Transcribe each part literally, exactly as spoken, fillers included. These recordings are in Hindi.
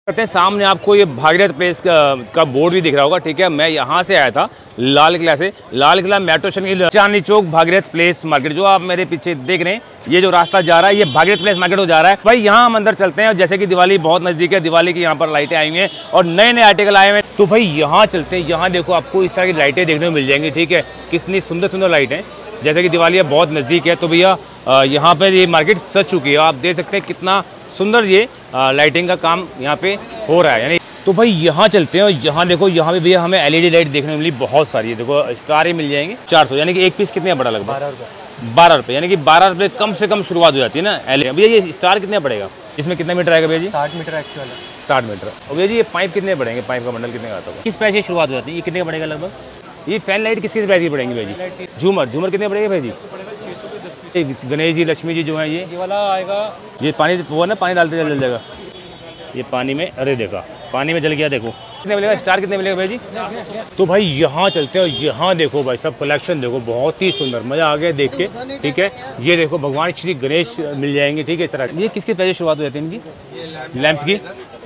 करते हैं। सामने आपको ये भागीरथ प्लेस का, का बोर्ड भी दिख रहा होगा। ठीक है, मैं यहाँ से आया था लाल किला से। लाल किला मेट्रो स्टेशन की चांदनी चौक भागीरथ प्लेस मार्केट, जो आप मेरे पीछे देख रहे हैं, ये जो रास्ता जा रहा है ये भागीरथ प्लेस मार्केट हो जा रहा है। भाई यहाँ हम अंदर चलते हैं और जैसे कि दिवाली बहुत नजदीक है, दिवाली की यहाँ पर लाइटें आई हुई हैं और नए नए आर्टिकल आए हुए हैं। तो भाई यहाँ चलते हैं। यहाँ देखो आपको इस तरह की लाइटें देखने को मिल जाएंगी। ठीक है, कितनी सुंदर सुंदर लाइटें, जैसे कि दिवाली बहुत नज़दीक है। तो भैया यहाँ पर ये मार्केट सज चुकी है। आप देख सकते हैं कितना सुंदर ये लाइटिंग का काम यहाँ पे हो रहा है। यानी तो भाई यहाँ चलते हैं और यहाँ देखो, यहाँ पे भैया हमें एलईडी लाइट देखने को मिली बहुत सारी है। देखो स्टार ही मिल जाएंगे चार सौ, यानी कि एक पीस कितने बड़ा लगभग बारह रुपये बारह रुपये यानी कि बारह रुपये कम से कम शुरुआत हो जाती है ना एलईडी। भैया ये स्टार कितने पड़ेगा, इसमें कितना मीटर आएगा भैया जी? साठ मीटर एक्चुअल है, साठ मीटर। और भैया जी ये पाइप कितने पड़ेंगे, पाइप का बंडल कितने का आता है, किस प्राइस से शुरुआत हो जाती है, ये कितने का पड़ेगा लगभग? ये फैन लाइट किस किस प्राइस की पड़ेंगी भैया जी? झूमर झूमर कितने पड़ेगा भैया जी? गणेश जी लक्ष्मी जी जो है ये ये वाला आएगा। ये पानी वो ना, पानी डालते जल जाएगा ये पानी में। अरे देखा पानी में जल गया। देखो कितने मिलेगा स्टार, कितने मिलेगा भाई जी? तो भाई यहाँ चलते हैं और यहाँ देखो भाई सब कलेक्शन देखो, बहुत ही सुंदर, मज़ा आ गया देख के। ठीक है, ये देखो भगवान श्री गणेश मिल जाएंगे। ठीक है सर, ये किसके पैसे शुरुआत हो जाती है इनकी? लैंप की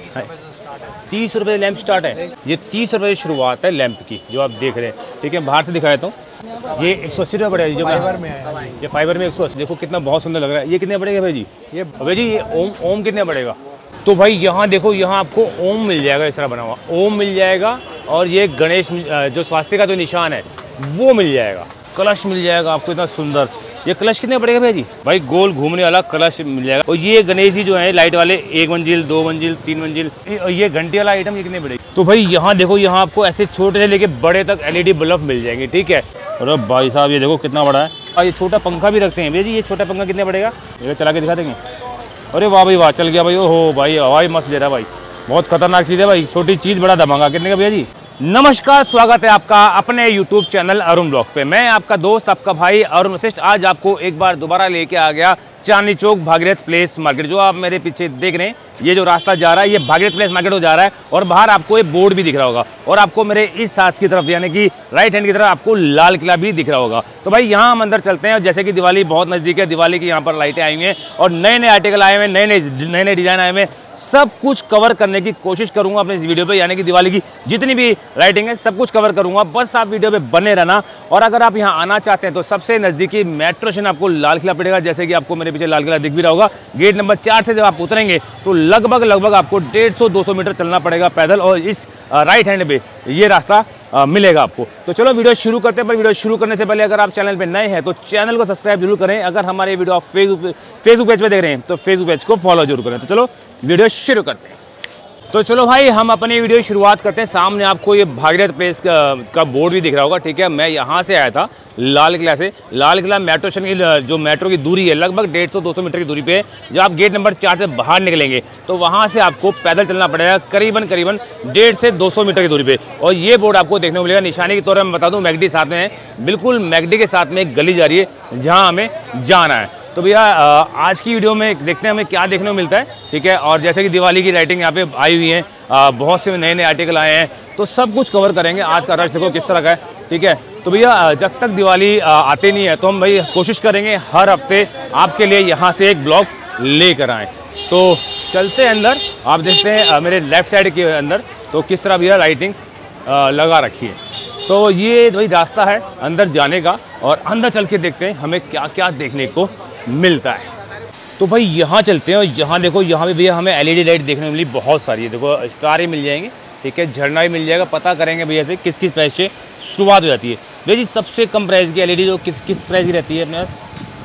तीस रुपये लैंप स्टार्ट है। ये तीस रुपये शुरुआत है लैंप की जो आप देख रहे हैं। ठीक है, बाहर से दिखाया तो ये एक सौ अस्सी रुपये पड़ेगा जो फाइबर में है। ये फाइबर में एक सौ अस्सी, देखो कितना बहुत सुंदर लग रहा है। ये कितने पड़ेगा भाई जी? ये भाई जी ये ओम ओम कितने पड़ेगा? तो भाई यहाँ देखो, यहाँ आपको ओम मिल जाएगा, इस तरह बना हुआ ओम मिल जाएगा। और ये गणेश जो स्वास्थ्य का जो निशान है वो मिल जाएगा। कलश मिल जाएगा आपको इतना सुंदर। ये कलश कितने पड़ेगा भैया जी? भाई गोल घूमने वाला कलश मिल जाएगा। और ये गणेश जी जो है लाइट वाले, एक मंजिल, दो मंजिल, तीन मंजिल। और ये घंटे वाला आइटम ये कितने पड़ेगी? तो भाई यहाँ देखो, यहाँ आपको ऐसे छोटे से लेके बड़े तक एलईडी बल्ब मिल जाएंगे। ठीक है, अरे भाई साहब ये देखो कितना बड़ा है। और ये छोटा पंखा भी रखते हैं भैया जी। ये छोटा पंखा कितने पड़ेगा? ये चला के दिखा देंगे। अरे वाह भाई वाह, चल गया भाई। ओहो भाई हवाई मस्त दे रहा है भाई, बहुत खतरनाक चीज़ है भाई। छोटी चीज़ बड़ा धमाका। कितने का भैया जी? नमस्कार, स्वागत है आपका अपने यूट्यूब चैनल अरुण ब्लॉग पे। मैं आपका दोस्त, आपका भाई अरुण वशिष्ठ आज आपको एक बार दोबारा लेके आ गया चांदनी चौक भागीरथ प्लेस मार्केट, जो आप मेरे पीछे देख रहे हैं। ये जो रास्ता जा रहा है ये भागीरथ प्लेस मार्केट हो जा रहा है। और बाहर आपको ये बोर्ड भी दिख रहा होगा और आपको मेरे इस हाथ की तरफ यानी कि राइट हैंड की तरफ आपको लाल किला भी दिख रहा होगा। तो भाई यहाँ हम अंदर चलते हैं और जैसे कि दिवाली बहुत नज़दीक है, दिवाली की यहाँ पर लाइटें आई हुई हैं और नए नए आर्टिकल आए हुए हैं, नए नए नए नए डिज़ाइन आए हुए हैं। सब कुछ कवर करने की कोशिश करूंगा अपने इस वीडियो पे, यानी कि दिवाली की जितनी भी लाइटिंग है सब कुछ कवर करूंगा। बस आप वीडियो पे बने रहना। और अगर आप यहाँ आना चाहते हैं तो सबसे नज़दीकी मेट्रो स्टेशन आपको लाल किला पड़ेगा। जैसे कि आपको मेरे पीछे लाल किला दिख भी रहा होगा। गेट नंबर चार से जब आप उतरेंगे तो लगभग लगभग आपको डेढ़ सौ दो सौ मीटर चलना पड़ेगा पैदल। और इस राइट हैंड पे ये रास्ता आ, मिलेगा आपको। तो चलो वीडियो शुरू करते हैं। पर वीडियो शुरू करने से पहले अगर आप चैनल पे नए हैं तो चैनल को सब्सक्राइब जरूर करें। अगर हमारे वीडियो आप फेसबुक फेसबुक पेज पे देख रहे हैं तो फेसबुक पेज को फॉलो जरूर करें। तो चलो वीडियो शुरू करते हैं। तो चलो भाई हम अपनी वीडियो शुरुआत करते हैं। सामने आपको ये भागीरथ प्लेस का, का बोर्ड भी दिख रहा होगा। ठीक है, मैं यहाँ से आया था लाल किला से। लाल किला मेट्रो स्टेशन की जो मेट्रो की दूरी है लगभग डेढ़ सौ दो सौ मीटर की दूरी पे। जब आप गेट नंबर चार से बाहर निकलेंगे तो वहाँ से आपको पैदल चलना पड़ेगा करीबन करीबन डेढ़ से दो सौ मीटर की दूरी पे। और ये बोर्ड आपको देखने को मिलेगा। निशानी के तौर पर मैं बता दूँ, मैगडी साथ में है, बिल्कुल मैगडी के साथ में एक गली जा रही है जहाँ हमें जाना है। तो भैया आज की वीडियो में देखते हैं हमें क्या देखने को मिलता है। ठीक है, और जैसे कि दिवाली की लाइटिंग यहाँ पे आई हुई है, बहुत से नए नए आर्टिकल आए हैं, तो सब कुछ कवर करेंगे। आज का रश देखो किस तरह का है। ठीक है, तो भैया जब तक दिवाली आते नहीं है तो हम भाई कोशिश करेंगे हर हफ्ते आपके लिए यहाँ से एक ब्लॉग लेकर आएँ। तो चलते हैं अंदर। आप देखते हैं मेरे लेफ्ट साइड के अंदर तो किस तरह भैया लाइटिंग लगा रखी है। तो ये वही रास्ता है अंदर जाने का और अंदर चल के देखते हैं हमें क्या क्या देखने को मिलता है। तो भाई यहाँ चलते हैं और यहाँ देखो, यहाँ पे भैया हमें एलईडी लाइट देखने को मिली बहुत सारी है। देखो स्टार ही मिल जाएंगे। ठीक है, झरना भी मिल जाएगा। पता करेंगे भैया से किस किस प्राइस से शुरुआत हो जाती है। भैया जी सबसे कम प्राइस की एलईडी जो किस किस प्राइस की रहती है अपने पास?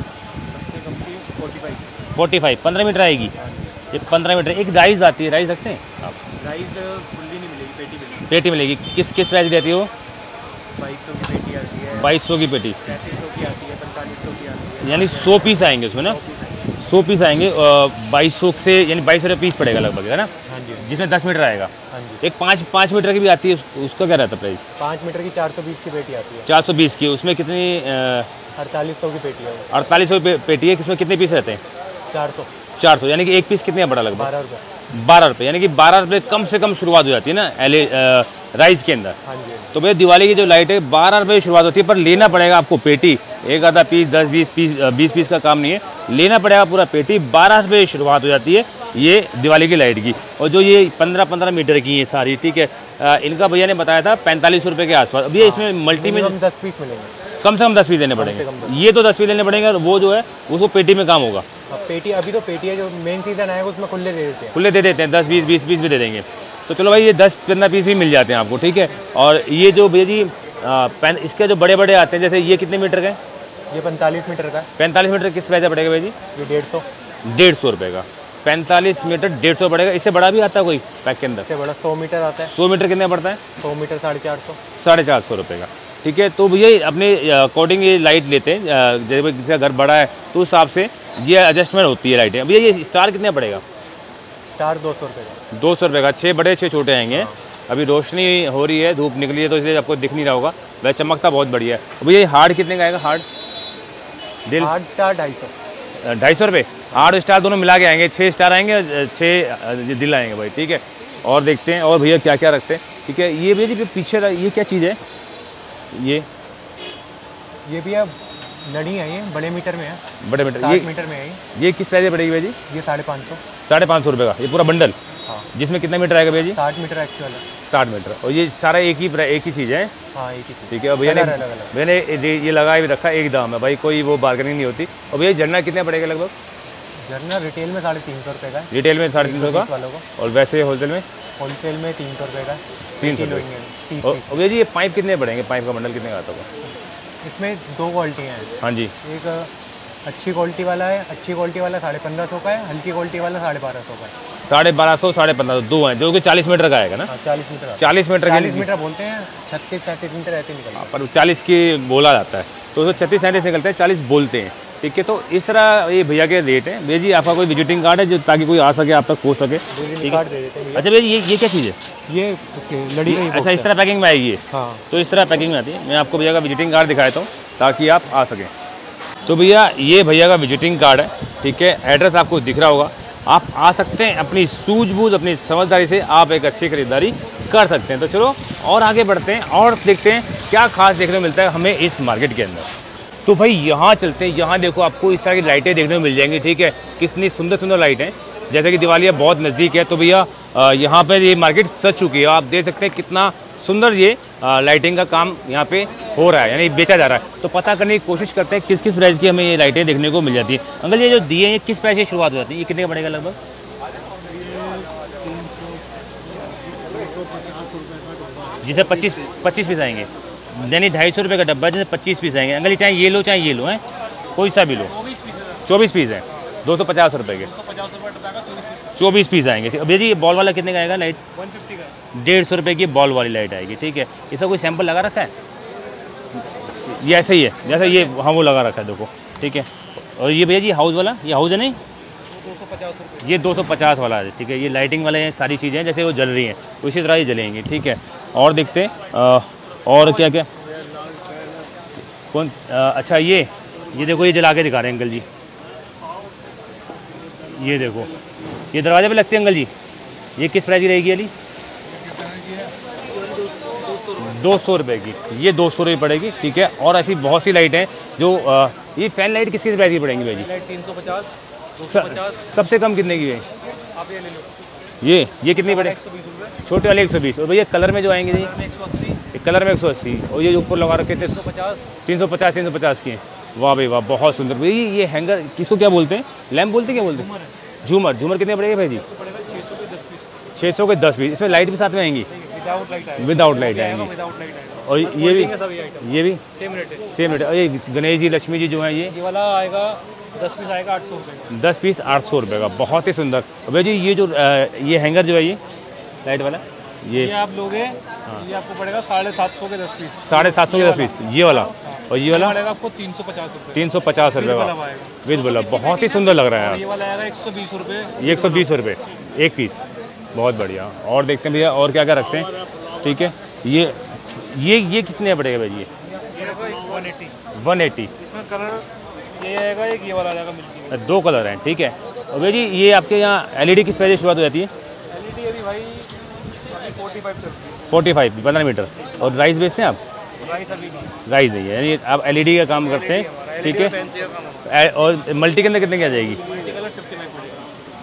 फोर्टी फाइव पंद्रह मीटर आएगी। ये पंद्रह मीटर एक राइस आती है, राइस रखते हैं आप? राइस फुल्ली नहीं मिलेगी, पेटी मिलेगी। पेटी मिलेगी। किस किस प्राइस की रहती है वो? बाईस सौ की पेटी आती है। बाईस सौ की पेटी, पैंतीस सौ की आती है, पैंतालीस सौ की आती है। यानी सौ पीस आएंगे उसमें ना? सौ पीस आएंगे बाईस सौ से, यानी बाईस रुपये पीस पड़ेगा लगभग, है ना? हाँ जी। जिसमें दस मीटर आएगा। हाँ जी। एक पाँच पाँच मीटर की भी आती है, उसका क्या रहता है प्राइस? पाँच मीटर की चार सौ बीस की पेटी आती है। चार सौ बीस की, उसमें कितनी? अड़तालीस सौ की पेटी है। अड़तालीस सौ पेटी है। किसमें कितने पीस रहते हैं? चार सौ चार सौ यानी कि एक पीस कितने बड़ा लगभग? बारह रुपये बारह रुपये यानी कि बारह रुपये कम से कम शुरुआत हो जाती है ना एल राइस के अंदर। हाँ जी। तो भैया दिवाली की जो लाइट है बारह रुपये शुरुआत होती है, पर लेना पड़ेगा आपको पेटी। एक आधा पीस, दस बीस पीस, बीस पीस का काम नहीं है, लेना पड़ेगा पूरा पेटी। बारह रुपये शुरुआत हो जाती है। ये दिवाली की लाइट की। और जो ये पंद्रह पंद्रह मीटर की है सारी, ठीक है, आ, इनका भैया ने बताया था पैंतालीस रुपये के आसपास। भैया इसमें मल्टी में दस पीस मिलेंगे, कम से कम दस पीस लेने पड़ेंगे। ये तो दस पीस लेने पड़ेंगे, और वो जो है उसको पेटी में काम होगा। पेटी अभी तो पेटी है, जो मेन सीजन आएगा उसमें खुले दे देते हैं, खुले दे देते हैं, दस बीस बीस पीस भी दे देंगे। तो चलो भाई ये दस पंद्रह पीस भी मिल जाते हैं आपको, ठीक है। और ये जो भैया जी आ, पैन इसके जो बड़े बड़े आते हैं, जैसे ये कितने मीटर का है? ये पैंतालीस मीटर का है। पैंतालीस मीटर किस पैसे पड़ेगा भैया जी? ये डेढ़ सौ डेढ़ सौ रुपये का पैंतालीस मीटर डेढ़ सौ पड़ेगा। इससे बड़ा भी आता है कोई पैक के अंदर? इससे बड़ा सौ मीटर आता है। सौ मीटर कितने पड़ता है? सौ मीटर साढ़े चार सौ साढ़े चार सौ रुपये का, ठीक है। तो भैया अपने अकॉर्डिंग ये लाइट लेते हैं, जैसे किसी का घर बड़ा है तो उस हिसाब से ये एडजस्टमेंट होती है लाइटें। भैया ये स्टार कितने पड़ेगा? स्टार दो सौ रुपये का। दो सौ रुपये का, छः बड़े छः छोटे आएंगे। अभी रोशनी हो रही है, धूप निकली है, तो इसलिए आपको दिख नहीं रहा होगा, वह चमकता बहुत बढ़िया है। भैया ये हार्ड कितने का आएगा? हार्ड दिल हार्ड स्टार ढाई सौ ढाई सौ रुपये हार्ड स्टार दोनों मिला के आएंगे, छः स्टार आएंगे, छः दिल आएंगे भाई, ठीक है। और देखते हैं और भैया क्या क्या रखते हैं, ठीक है। ये भैया जी पीछे ये क्या चीज़ है? ये ये भी अब लड़ी है, ये बड़े मीटर में है, बड़े मीटर, ये ये मीटर में है। ये किस प्राइस पड़ेगी भैया जी? ये साढ़े पाँच सौ साढ़े पाँच सौ रुपये का ये पूरा बंडल। हाँ, जिसमें कितना मीटर आएगा भैया जी? साठ मीटर एक्चुअल है। साठ मीटर, और ये सारा एक ही एक ही चीज़ है। हाँ, एक ही चीज़, ठीक है। और भैया ने अलग अलग भैया ने ये लगा भी रखा, एक दाम है भाई, कोई वो बार्गेनिंग नहीं होती। और भैया झरना कितने पड़ेगा लगभग? झरना रिटेल में साढ़े तीन सौ रुपये का है, रिटेल में साढ़े तीन सौ का, वालों को, और वैसे होलसेल में होलसेल में तीन सौ रुपये का। तीन सौ रुपये। और भैया जी ये पाइप कितने पड़ेंगे? पाइप का बंडल कितने का आता होगा? इसमें दो क्वालिटियाँ हैं। हाँ जी। एक अच्छी क्वालिटी वाला है, अच्छी क्वालिटी वाला साढ़े पंद्रह सौ का है, हल्की क्वालिटी वाला साढ़े बारह सौ का है। साढ़े बारह सौ साढ़े पंद्रह सौ दो हैं, जो कि चालीस मीटर का आएगा ना? चालीस मीटर चालीस मीटर चालीस मीटर बोलते हैं, छत्तीस सैंतीस मीटर ऐसे निकलते हैं, पर चालीस की बोला जाता है, तो उसको छत्तीस सैंतीस निकलते हैं, चालीस बोलते हैं, ठीक है। तो इस तरह ये भैया के रेट है। भैया जी आपका कोई विजिटिंग कार्ड है जो ताकि कोई आ सके आप तक पहुँच सके? कार्ड दे देते हैं। अच्छा भैया ये ये क्या चीज़ है? ये लड़ी का। अच्छा, इस तरह पैकिंग में आएगी ये? हाँ, तो इस तरह पैकिंग में आती है। मैं आपको भैया का विजिटिंग कार्ड दिखाता हूँ ताकि आप आ सकें। तो भैया ये भैया का विजिटिंग कार्ड है, ठीक है। एड्रेस आपको दिख रहा होगा, आप आ सकते हैं, अपनी सूझबूझ अपनी समझदारी से आप एक अच्छी खरीदारी कर सकते हैं। तो चलो और आगे बढ़ते हैं और देखते हैं क्या खास देखने को मिलता है हमें इस मार्केट के अंदर। तो भाई यहाँ चलते हैं, यहाँ देखो आपको इस तरह की लाइटें देखने को मिल जाएंगी, ठीक है। कितनी सुंदर सुंदर लाइटें, जैसे कि दिवाली बहुत नज़दीक है, तो भैया यहाँ पर ये मार्केट सज चुकी है। आप देख सकते हैं कितना सुंदर ये लाइटिंग का काम यहाँ पे हो रहा है, यानी बेचा जा रहा है। तो पता करने की कोशिश करते हैं किस किस प्राइस की हमें ये लाइटें देखने को मिल जाती है। अंकल ये जो दिए हैं ये किस प्राइस से शुरुआत हो जाती है? ये कितने का पड़ेगा लगभग? जिसे पच्चीस पच्चीस पीस आएंगे, यानी ढाई सौ रुपये का डब्बा, जैसे पच्चीस पीस आएंगे। अंकल चाहे ये लो चाहे ये लो, है कोई सा भी लो। चौबीस पीस है, दो सौ पचास रुपये के चौबीस पीस आएंगे। भैया जी ये बॉल वाला कितने का आएगा? लाइट वन फिफ्टी का, डेढ़ सौ रुपये की बॉल वाली लाइट आएगी, ठीक है। इसका कोई सैंपल लगा रखा है? ये ऐसे ही है जैसे ये, हाँ वो लगा रखा है देखो, ठीक है। और ये भैया जी हाउस वाला, ये हाउस है नहीं, दो सौ पचास रुपये, ये दो सौ पचास वाला है, ठीक है। ये लाइटिंग वाले हैं, सारी चीज़ें हैं जैसे वो जल रही हैं उसी तरह ही जलेंगी, ठीक है। और देखते हैं और क्या क्या कौन आ, अच्छा ये ये देखो, ये जला के दिखा रहे हैं अंकल जी, ये देखो ये दरवाजे पे लगते हैं अंकल जी। ये किस प्राइस की रहेगी अली? दो सौ रुपये की, ये दो सौ रुपये पड़ेगी, ठीक है। और ऐसी बहुत सी लाइट हैं जो आ, ये फैन लाइट किस किस प्राइस की पड़ेंगी भाई जी? लाइट तीन सौ पचास, दो सौ पचास, सबसे कम कितने की है? आप ये ले लो, ये ये कितनी पड़े? एक सौ बीस रुपये, छोटे वाले एक सौ बीस। और भैया कलर में जो आएंगे जी? एक सौ अस्सी, कलर में एक सौ अस्सी। और ये जो ऊपर लगा रखे थे तीन सौ पचास, तीन सौ पचास तीन सौ पचास की। वाह भाई वाह, बहुत सुंदर। भाई ये हैंगर किसको क्या बोलते हैं? लैम्प बोलते हैं, क्या बोलते हैं? झूमर। झूमर कितने पड़ेगा भाई जी? छः सौ के दस पीस, छः सौ के दस पीस। इसमें लाइट भी साथ में आएंगी? विदाउट लाइट आएगा, विदाउट लाइट आएंगी। विदाउट लाइट आएगा। और ये भी ये भी सेम रेट है, सेम रेट है। और ये गणेश जी लक्ष्मी जी जो हैं ये ये वाला आएगा दस पीस आएगा आठ सौ रुपये, दस पीस आठ सौ रुपये का, बहुत ही सुंदर। भैया जी ये जो ये हैंगर जो है ये लाइट वाला, ये ये आप लोगे, ये आपको पड़ेगा साढ़े सात सौ के दस पीस, साढ़े सात सौ के दस पीस, ये वाला। और ये वाला पड़ेगा आपको तीन सौ पचास रुपये, तीन सौ पचास रुपये का आएगा। विद बल्ब, बहुत ही सुंदर लग रहा है। ये वाला आएगा एक सौ बीस रुपये, एक सौ बीस रुपये एक पीस, बहुत बढ़िया। और देखते हैं भैया और क्या क्या रखते हैं, ठीक है। ये ये ये किसने पड़ेगा भाई? ये वन एट्टी, वन एट्टी। इसमें कलर ये आएगा, एक ये वाला आएगा मिल्की, दो कलर हैं, ठीक है। और भैया जी ये आपके यहाँ एलईडी किस प्राइस से शुरुआत हो जाती है? एलईडी अभी भाई फोर्टी फाइव चलती है, फोर्टी फाइव पंद्रह मीटर। और राइस बेचते हैं आप? राइस अभी नहीं, राइस नहीं है, यानी आप एलईडी का काम करते हैं, ठीक है। फैंसी का काम होगा। ए- और मल्टी के अंदर कितने की आ जाएगी? मल्टी कलर फिफ्टी फाइव पड़ेगा,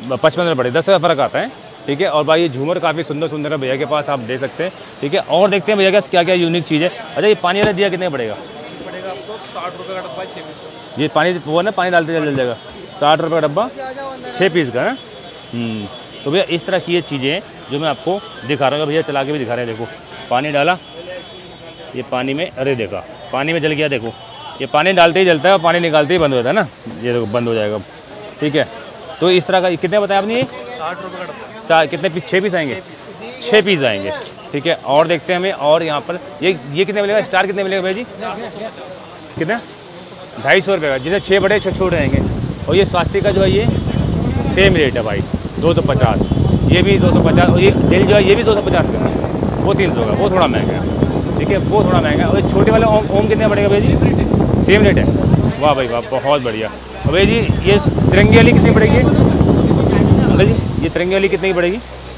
पचपन रुपये पड़ेगा, दस रुपये फ़र्क आता है। ठीक है, और भाई ये झूमर काफ़ी सुंदर सुंदर है भैया के पास, आप देख सकते हैं। ठीक है, और देखते हैं भैया के क्या क्या यूनिक चीज़ है। अच्छा, ये पानी वाला दिया कितने पड़ेगा? पड़ेगा आपको साठ रुपये का डब्बा, छः पीस। ये पानी वो ना, पानी डालते चल जाएगा, साठ रुपये का डब्बा छः पीस का है। तो भैया इस तरह की ये चीज़ें हैं जो मैं आपको दिखा रहा हूँ। भैया चला के भी दिखा रहे हैं, देखो पानी डाला, ये पानी में, अरे देखा पानी में जल गया, देखो ये पानी डालते ही जलता है और पानी निकालते ही बंद हो जाता है ना, ये देखो बंद हो जाएगा। ठीक है, तो इस तरह का कितने बताया आपने? ये साठ रुपये का डब्बा। सा कितने पीस? छः पीस आएंगे, छः पीस आएंगे। ठीक है, और देखते हैं हमें, और यहाँ पर ये ये कितने मिलेगा? स्टार कितने मिलेगा भैया जी? कितना? ढाई सौ रुपये का, जिसे छः बड़े छः छोटे रहेंगे। और ये स्वास्थ्य का जो है ये सेम रेट है भाई, दो सौ पचास, ये भी दो सौ पचास, और ये दिल जो है ये भी दो सौ पचास का, वो तीन सौ का, वो थोड़ा महंगा है। ठीक है, वो थोड़ा महंगा है। और छोटे वाले ओम ओम कितने पड़ेगा भैया जी? सेम रेट है। वाह भाई वाह, बहुत बढ़िया। और भैया जी ये तिरंगे वाली कितनी पड़ेगी अंकल जी? ये तिरंगे वाली कितनी पड़ेगी?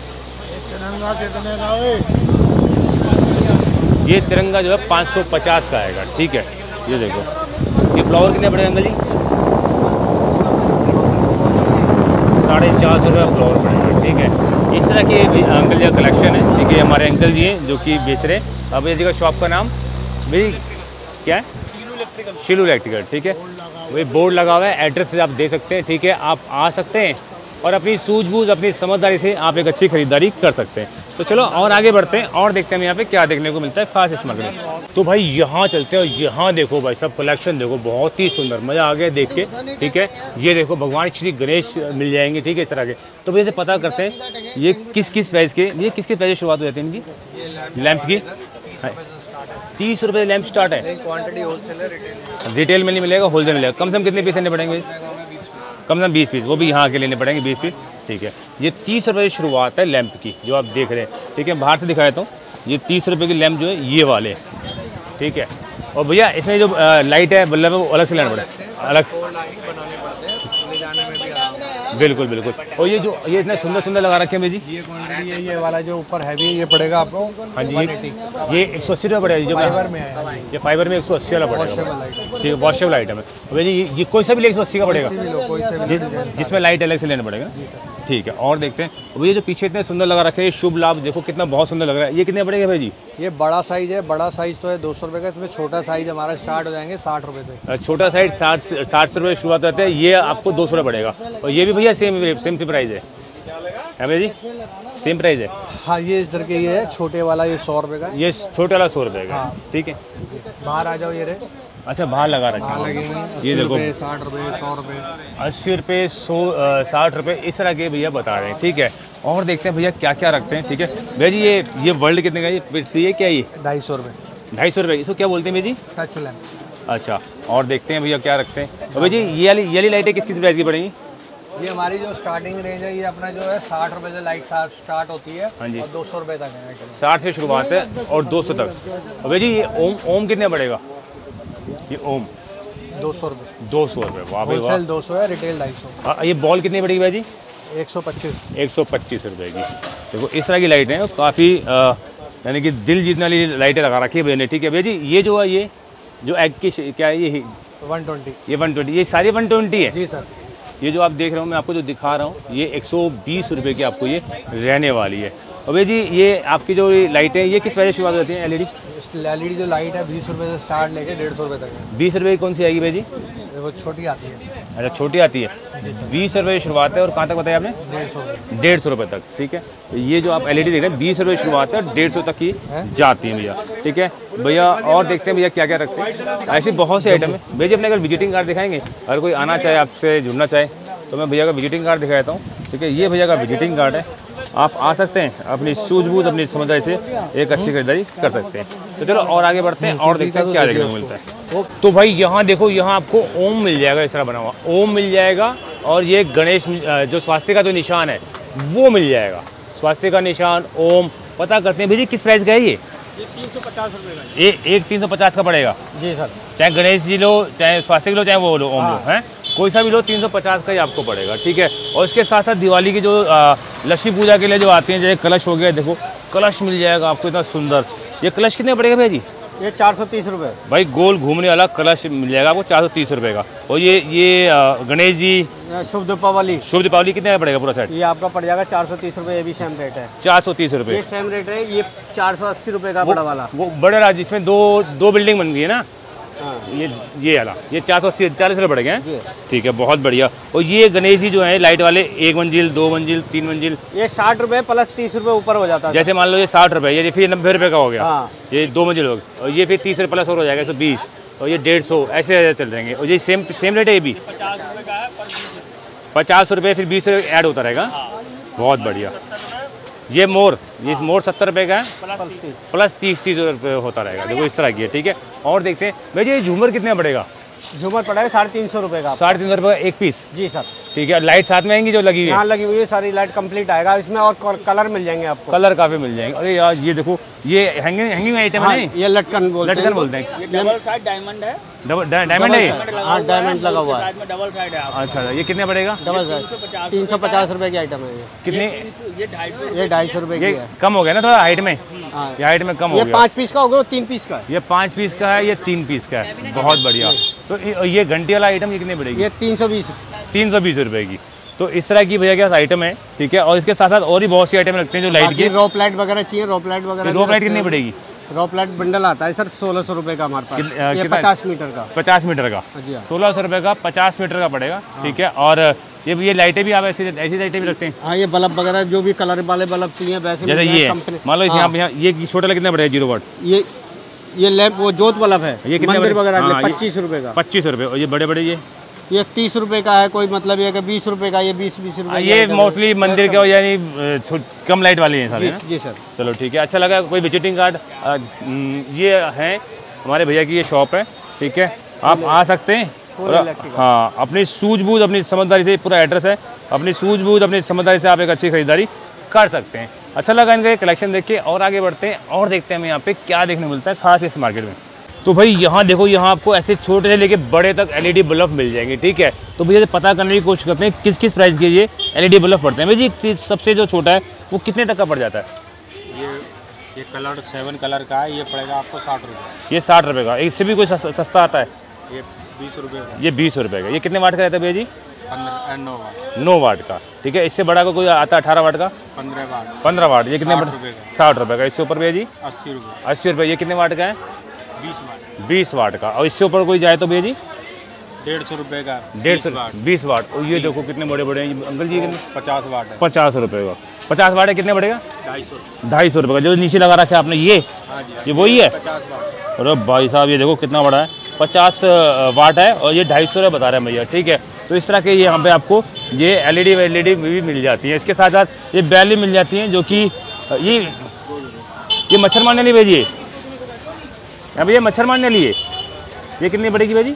ये तिरंगा जो है पाँच सौ पचास का आएगा। ठीक है, ये देखो ये फ्लावर कितने पड़ेगा अंकल जी? साढ़े चार सौ रुपये फ्लावर पड़ेगा। ठीक है, इस तरह की अंकल जी का कलेक्शन है। ठीक है, हमारे अंकल जी हैं जो कि बेच रहे हैं। अब ये जी का शॉप का नाम भाई क्या है? शिलू इलेक्ट्रिकल। ठीक है, वही बोर्ड लगा हुआ है, एड्रेस से आप दे सकते हैं। ठीक है, आप आ सकते हैं और अपनी सूझबूझ अपनी समझदारी से आप एक अच्छी खरीदारी कर सकते हैं। तो चलो और आगे बढ़ते हैं और देखते हैं यहाँ पे क्या देखने को मिलता है खास इस मार्केट में। तो भाई यहाँ चलते हैं और यहाँ देखो भाई सब कलेक्शन देखो, बहुत ही सुंदर, मज़ा आ गया देख के। ठीक है, ये देखो भगवान श्री गणेश मिल जाएंगे। ठीक है, इस तरह के। तो भैया से पता करते हैं ये किस किस प्राइस के, ये किस किस प्राइस से शुरुआत हो जाती है इनकी? लैंप की तीस रुपये लैंप स्टार्ट है। क्वांटिटी होलसेल है, रिटेल रिटेल में नहीं मिलेगा, होलसेल मिलेगा। कम से कम कितने पीस लेने पड़ेंगे? कम से कम बीस पीस, वो भी यहाँ के लेने पड़ेंगे बीस पीस। ठीक है, ये तीस रुपये की शुरुआत है लैंप की जो आप देख रहे हैं। ठीक है, बाहर से दिखाया तो ये तीस रुपये की लैंप जो है ये वाले। ठीक है, और भैया इसमें जो लाइट है बल्ब है वो अलग से लेना पड़ेगा, अलग से बिल्कुल बिल्कुल। और ये जो ये इतने सुंदर सुंदर लगा रखे हैं जी, ये क्वांटिटी है, ये वाला जो ऊपर हैवी ये पड़ेगा आपको। हाँ जी, ये एक सौ अस्सी रुपये पड़ेगा जो फाइबर में है, ये फाइबर में एक सौ अस्सी वाला पड़ेगा। ठीक है, वॉशेबल आइटम है भैया जी। ये कोई सा भी एक सौ अस्सी का पड़ेगा, जिसमें लाइट अलग से लेना पड़ेगा। ठीक है, और देखते हैं भैया जो पीछे इतने सुंदर लगा रखे हैं शुभ लाभ, देखो कितना बहुत सुंदर लग रहा है। ये कितने पड़ेगा भाई जी? ये बड़ा साइज है, बड़ा साइज तो है दो सौ रुपये का, इसमें छोटा साइज हमारा स्टार्ट हो जाएंगे साठ रुपये से। छोटा साइज साठ साठ सौ रुपये शुरुआत होते हैं, ये आपको दो सौ रुपये पड़ेगा। और ये भी भैया सेम सेम प्राइस है है भैया जी, सेम प्राइस है। हाँ, ये इस तरह के ये है, छोटे वाला ये सौ रुपये का, ये छोटे वाला सौ रुपये का। ठीक है, बाहर आ जाओ ये रे। अच्छा, बाहर लगा रखा है, ये देखो साठ रुपये, सौ रुपये, अस्सी रुपये, सौ साठ रुपये, इस तरह के भैया बता रहे हैं। ठीक है, और देखते हैं भैया क्या क्या रखते हैं। ठीक है भैया जी, ये ये वर्ल्ड कितने का? ये ये क्या है? ये ढाई सौ रुपये। ढाई सौ रुपये, इसको क्या बोलते हैं भैया जी? Touch lamp. अच्छा, और देखते हैं भैया क्या रखते हैं। तो भैया जी ये वाली ये वाली लाइटें किस किस प्राइस की पड़ेंगी? ये हमारी जो स्टार्टिंग रेंज है, ये अपना जो है साठ रुपये से लाइट स्टार्ट होती है। हाँ जी, और दो सौ रुपये तक है, साठ से शुरुआत है और दो सौ तक। और भैया जी ये ओम ओम कितने पड़ेगा? ये ओम दो सौ रुपये। दो सौ रुपये, वाह भाई वाह। होलसेल दो सौ है, रिटेल ढाई सौ। ये बॉल कितनी पड़ेगी भैया जी? एक सौ पच्चीस। एक सौ पच्चीस रुपये की। देखो इस तरह की लाइटें हैं, काफ़ी यानी कि दिल जीतने वाली लाइटें लगा रखी है भैया ने। ठीक है भैया जी, ये जो है ये जो एग की क्या है ये? One twenty. ये वन ट्वेंटी, ये सारी वन ट्वेंटी है जी सर। ये जो आप देख रहे हो, मैं आपको जो दिखा रहा हूँ, ये एक सौ बीस रुपये की आपको ये रहने वाली है। और भैया जी ये आपकी जो लाइटें हैं ये किस वजह से शुरुआत होती है? एलईडी एलईडी जो लाइट है बीस रुपये से स्टार्ट लेके डेढ़ सौ रुपये तक है। बीस रुपये की कौन सी आएगी भैया जी? वो छोटी आती है। अच्छा, छोटी आती है, बीस रुपये की शुरुआत है। और कहाँ तक बताया आपने? डेढ़ सौ रुपये। डेढ़ सौ रुपये तक। ठीक है, ये जो आप एलईडी देख रहे हैं बीस रुपये शुरुआत है, डेढ़ सौ तक की जाती है भैया। ठीक है भैया, और देखते हैं भैया क्या क्या रखते हैं। ऐसी बहुत से आइटम है भैया जी। अपने अगर विजिटिंग कार्ड दिखाएंगे, अगर कोई आना चाहे आपसे जुड़ना चाहे तो मैं भैया का विजिटिंग कार्ड दिखा देता हूँ। ठीक है, ये भैया का विजिटिंग कार्ड है, आप आ सकते हैं, अपनी सूझबूझ अपनी समझदारी से एक अच्छी खरीदारी कर सकते हैं। तो चलो और आगे बढ़ते हैं और देखते हैं क्या देखने को मिलता है। तो भाई यहाँ देखो, यहाँ आपको ओम मिल जाएगा, इस तरह बना हुआ ओम मिल जाएगा। और ये गणेश जो स्वास्थ्य का जो निशान है वो मिल जाएगा, स्वास्थ्य का निशान ओम। पता करते हैं भैया किस प्राइस का है ये? तीन सौ पचास रुपये का। ये एक तीन सौ पचास का पड़ेगा जी सर। चाहे गणेश जी लो, चाहे स्वास्थ्य लो, चाहे वो लो ओम लो, हैं कोई सा भी लो, तीन सौ पचास का ही आपको पड़ेगा। ठीक है, और इसके साथ साथ दिवाली की जो लक्ष्मी पूजा के लिए जो आती हैं, जैसे कलश हो गया, देखो कलश मिल जाएगा आपको इतना सुंदर। ये कलश कितने पड़ेगा भैया जी? ये चार सौ तीस रुपये भाई गोल घूमने वाला कलश मिल जाएगा आपको चार सौ तीस रुपये का। और ये ये अ, गणेश जी शुभ दीपावली शुभ दीपावली कितने का पड़ेगा पूरा सेट? ये आपका पड़ जाएगा चार सौ तीस रुपये, ये भी सेम रेट है। चार सौ तीस रुपये ये सेम रेट है, ये चार सौ अस्सी रुपये का बड़ा वाला। वो बड़ा राज जिसमें दो दो बिल्डिंग बन गई है ना, हाँ। ये ये वाला ये चार सौ अस्सी चालीस रुपये पड़ेगा। जी। ठीक है, बहुत बढ़िया। और ये गणेश जी जो है लाइट वाले, एक मंजिल, दो मंजिल, तीन मंजिल, ये साठ रुपये प्लस तीस रुपये ऊपर हो जाता है। जैसे मान लो ये साठ रुपये, ये फिर नब्बे रुपये का हो गया। हाँ। ये दो मंजिल हो गया, और ये फिर तीस रुपये प्लस और हो जाएगा एक सौ बीस, और ये डेढ़ सौ, ऐसे ऐसे चल जाएंगे। और ये सेम सेम रेट है, ये भी पचास रुपये फिर बीस रुपये ऐड होता रहेगा। बहुत बढ़िया। ये मोर, ये मोर सत्तर रुपये का है, प्लस तीस तीस रुपये होता रहेगा। देखो इस तरह की है। ठीक है, और देखते हैं भैया ये झूमर कितने में पड़ेगा? झूमर पड़ेगा साढ़े तीन सौ रुपये का। साढ़े तीन सौ रुपये एक पीस? जी सर। ठीक है, लाइट साथ में आएंगी जो लगी हुई है? यहाँ लगी हुई है सारी लाइट कंप्लीट आएगा इसमें, और कलर मिल जाएंगे आपको। कलर काफी मिल जाएंगे। अरे यार ये देखो, ये हैंगिंग हैंगिंग आइटम है। ये लटकन बोलते हैं। लटकन बोलते हैं। ये डबल साइड डायमंड है। डबल डायमंड है? हाँ, डायमंड लगा हुआ है। साइड में डबल साइड है। अच्छा, ये कितने पड़ेगा? डबल साइड तीन सौ पचास रुपये की आइटम है ये। कितने? ये ढाई सौ ये ढाई सौ रुपये की ये है। कम हो गया ना थोड़ा हाइट में? हाँ। ये हाइट में कम हो ये गया। पाँच पीस का होगा, तीन पीस का है। ये पाँच पीस का है, ये तीन पीस का है। बहुत बढ़िया। तो ये- ये घंटी वाला आइटम ये कितने पड़ेगी? ये तीन सौ बीस तीन सौ बीस रुपए की। तो इस तरह की भैया के पास आइटम है। ठीक है, और इसके साथ साथ और भी बहुत सी आइटम रखते हैं जो लाइट की। रॉप लाइट वगैरह चाहिए, रॉप लाइट वगैरह। रॉप लाइट कितनी पड़ेगी? रॉप लाइट बंडल आता है सर सोलह सौ रुपये का हमारे पास। कित- अ, ये कितना? पचास मीटर का। पचास मीटर का जी हाँ। सोलह सौ रुपये का पचास मीटर का पड़ेगा। ठीक है, और ये ये लाइटें भी आप ऐसी ऐसी लाइटें भी रखते हैं? हाँ, ये बल्ब वगैरह जो भी कलर वाले बल्ब चाहिए वैसे जैसे मिल जाएंगे ये कंपनी। मान लो इस हाँ। यहाँ पे यहाँ ये छोटा वाला कितना पड़ेगा जीरो वाट? ये ये लैंप वो जोत बल्ब है, ये कितने मंदिर बड़े? वगैरह हाँ, के ये- पच्चीस रुपये का। पच्चीस रुपये। और ये बड़े बड़े ये ये तीस रुपये का है, कोई मतलब ये कि बीस रुपये का, ये बीस बीस हाँ, रुपये ये मोस्टली मंदिर के यानी अ, छो- कम लाइट वाले हैं सारे जी, ना? जी सर। चलो ठीक है, अच्छा लगा। कोई विजिटिंग कार्ड? अ, न, ये है हमारे भैया की ये शॉप है। ठीक है, आप आ सकते हैं। फुल और इलेक्ट्रिक। हाँ, अपनी सूझबूझ अपनी समझदारी से, पूरा एड्रेस है, अपनी सूझबूझ अपनी समझदारी से आप एक अच्छी खरीदारी कर सकते हैं। अच्छा लगा इनका ये कलेक्शन देख के। और आगे बढ़ते हैं और देखते हैं हमें यहाँ पे क्या देखने मिलता है खास इस मार्केट में। तो भाई यहाँ देखो, यहाँ आपको ऐसे छोटे से लेके बड़े तक एलईडी बल्ब मिल जाएंगे। ठीक है, तो भैया पता करने की कोशिश करते हैं किस किस प्राइस के ये एलईडी बल्ब पड़ते हैं। भाई जी सबसे जो छोटा है वो कितने तक का पड़ जाता है? ये ये कलर सेवन कलर का है, ये पड़ेगा आपको साठ रुपये। ये साठ रुपये का। इससे भी कोई सस- सस्ता आता है? ये बीस रुपये का। ये बीस रुपये का। ये कितने वाट का रहता है भैया जी? पंद्रह नौ वाट। नौ वाट का। ठीक है, इससे बड़ा का कोई आता है अठारह वाट का? पंद्रह वाट। पंद्रह वाट। ये कितने साठ बड़ा? रुपये का। साठ रुपये का। इससे ऊपर भैया जी? अस्सी रुपये। अस्सी रुपये। ये कितने वाट का है? बीस वाट। बीस वाट का। और इससे ऊपर कोई जाए तो भैया जी? डेढ़ सौ रुपये का। डेढ़ सौ बीस वाट। बीस वाट। और ये देखो कितने बड़े बड़े हैं ये अंकल जी। कितने? पचास वाट है। पचास रुपये का। पचास वाट है, कितने पड़ेगा? ढाई सौ। ढाई सौ रुपये का। जो नीचे लगा रखा है आपने ये हाँ जी, ये वही है? पचास वाट। अरे भाई साहब ये देखो कितना बड़ा है। पचास वाट है और ये ढाई सौ रुपये बता रहे हैं भैया। ठीक है, तो इस तरह के यहाँ पे आपको ये एलईडी एलईडी भी मिल जाती है। इसके साथ साथ ये बैली मिल जाती हैं, जो कि ये ये मच्छर मारने लिए भेजिए। अब ये मच्छर मारने लिए ये कितनी पड़ेगी भाई जी?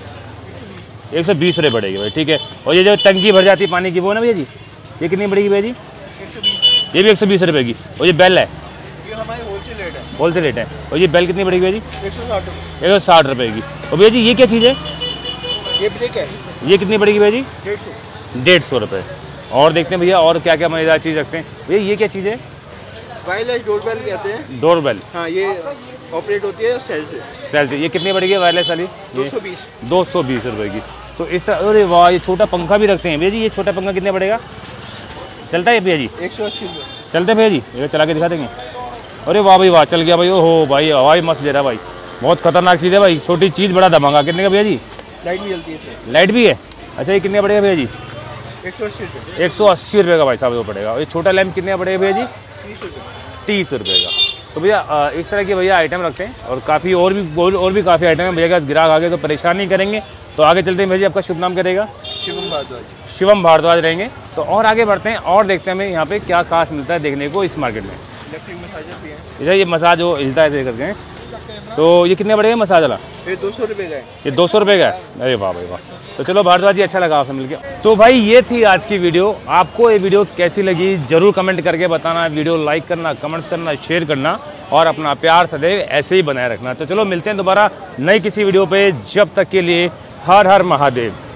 एक सौ बीस रुपये पड़ेगी भाई। ठीक है, और ये जो टंकी भर जाती है पानी की वो ना भैया जी, ये कितनी पड़ेगी भैया जी? ये भी एक सौ बीस रुपये की। और ये बेल है? ये हमारी होलसेल रेट है। होलसेल रेट है। और ये बेल कितनी पड़ेगी भैया जी? एक सौ साठ रुपये। एक सौ साठ रुपये की। और भैया जी ये क्या चीज़ है? ये ब्रेक है, ये कितनी पड़ेगी भैया जी? डेढ़ सौ। डेढ़ सौ रुपये। और देखते हैं भैया और क्या क्या मज़ेदार चीज़ रखते हैं। भैया ये क्या चीज़ है? वायरलेस डोरबेल कहते हैं। डोरबेल। हाँ, ये ऑपरेट होती है सेल से। सेल से। ये कितनी पड़ेगी वायरलेस वाली? दो सौ बीस। दो सौ बीस रुपये की। तो इस तरह, अरे वाह, ये छोटा पंखा भी रखते हैं भैया जी। ये छोटा पंखा कितने पड़ेगा? चलता है भैया जी? एक सौ अस्सी रुपये। चलते भैया जी? ये चला के दिखा देंगे। अरे वाह भाई वाह, चल गया भाई। ओहो भाई, हवा भी मस्त दे रहा है भाई। बहुत खतरनाक चीज़ है भाई, छोटी चीज़ बड़ा धमाका। कितने का भैया जी? लाइट भी जलती है इससे। लाइट भी है? अच्छा, ये कितने का पड़ेगा भैया जी? एक सौ अस्सी रुपये। एक सौ अस्सी रुपये का भाई साहब वो पड़ेगा। और ये छोटा लैम्प कितने का पड़ेगा भैया जी? तीस रुपये। तीस रुपये का। तो भैया अ, इस तरह के भैया आइटम रखते हैं। और काफ़ी और भी और, और भी काफ़ी आइटम है भैया। का ग्राहक आगे तो परेशान नहीं करेंगे। तो आगे चलते हैं भैया जी, आपका शुभ नाम करेगा? शिवम भारद्वाज। शिवम भारद्वाज रहेंगे। तो और आगे बढ़ते हैं और देखते हैं हमें यहाँ पे क्या खास मिलता है देखने को इस मार्केट में। इलेक्ट्रिक मसाजर भी है। जैसे ये मसाज जो हिलता है दे करके हैं। तो ये कितने पड़ेगा मसाज वाला? ये दो सौ रुपये का है। ये दो सौ रुपये का है? अरे वाह भाई वाह। तो चलो भारद्वाज जी, अच्छा लगा आपसे मिलकर। तो भाई ये थी आज की वीडियो। आपको ये वीडियो कैसी लगी जरूर कमेंट करके बताना। वीडियो लाइक करना, कमेंट्स करना, शेयर करना और अपना प्यार सदैव ऐसे ही बनाए रखना। तो चलो मिलते हैं दोबारा नई किसी वीडियो पे। जब तक के लिए हर हर महादेव।